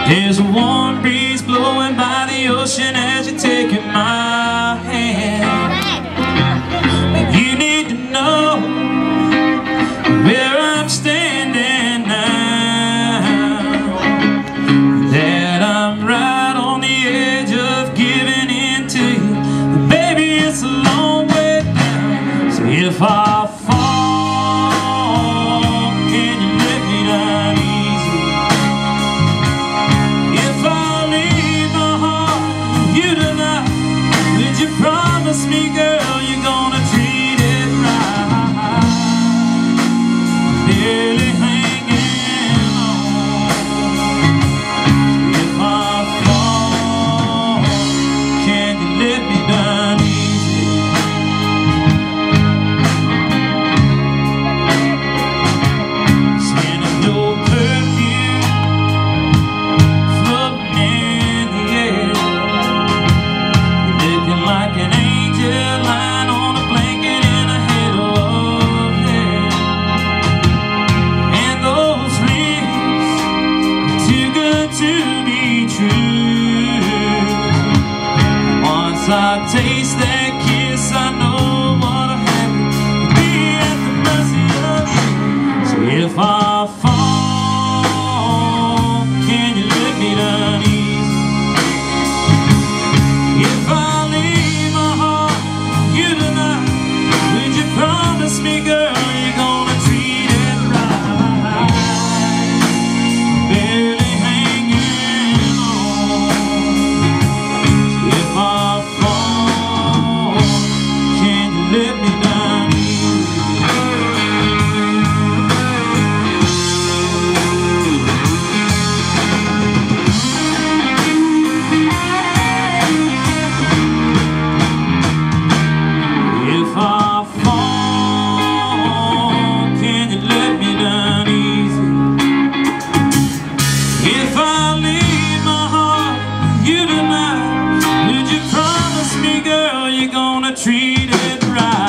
There's a warm breeze blowing by the ocean as you're taking my hand. You need to know where I'm standing now, that I'm right on the edge of giving in to you. But baby, it's a long way down, so if I fall, can you let me down easy? If I leave my heart with you tonight, would you promise me, girl, you're gonna treat it right? Barely hanging on. If I fall, can you let me down easy? Scent of your perfume floating in the air. You're looking like an angel lying on a blanket in a halo of hair. And those lips are too good to be true. Once I taste that kiss, I know what'll happen. Be at the mercy of you. So if I fall, can you let me down easy? If I leave my heart with you tonight, would you promise me, girl, you're gonna treat it right? Barely hanging on. If I fall, can you let me down easy? If I fall, can you let me down easy? If I leave my heart with you tonight, would you promise me, girl, you're gonna treat it right?